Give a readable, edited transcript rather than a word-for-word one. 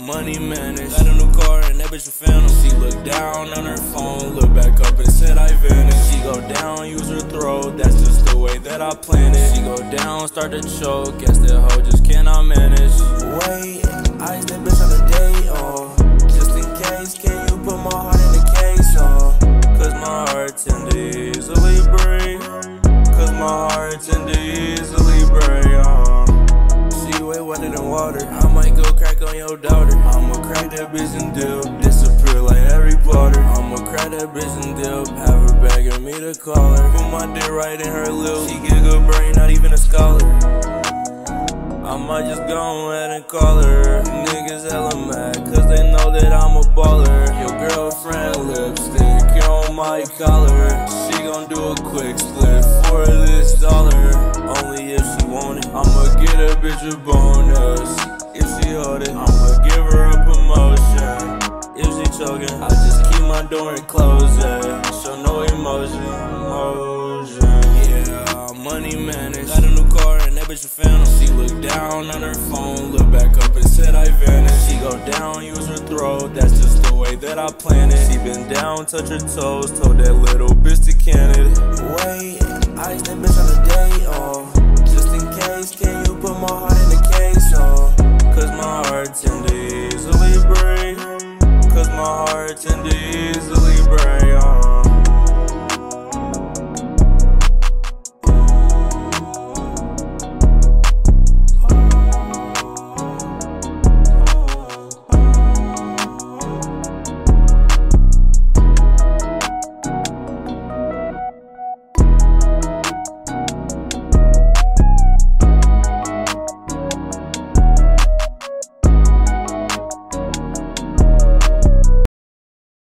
money managed. Got a new car and that bitch a phantom. She looked down on her phone, looked back up and said I vanished. She go down, use her throat, that's just the way that I planned it. She go down, start to choke, guess that hoe just cannot manage. Wait, I asked that bitch on the day, just in case, can you put my heart in the case, cause my heart tend to easily break. Cause my heart tend to easily break, She way wetter than water, I might go crack on your daughter. I'ma crack that bitch and dip, disappear like Harry Potter. I'ma crack that bitch and dip, have her begging me to call her. Put my dick right in her lip, she get a good brain, not even a scholar. I might just go ahead and call her. Niggas hella mad, cause they know that I'm a baller. Your girlfriend lipstick on my collar. She gon' do a quick split for this dollar. Only if she want it, I'ma get a bitch a bonus. If she hold it, I'ma give her a promotion. If she choking, I just keep my door and close it. Show no emotion, yeah, money managed. Got a new car and that bitch a phantom. She looked down on her phone, looked back up and said I vanished. She go down, use her throat, that's just the way that I planned it. She been down, touch her toes, told that little bitch to can it. Wait, I asked that bitch on the day, just in case, can you put my heart in the case, cause my heart tend to easily break. Cause my heart tend to easily break,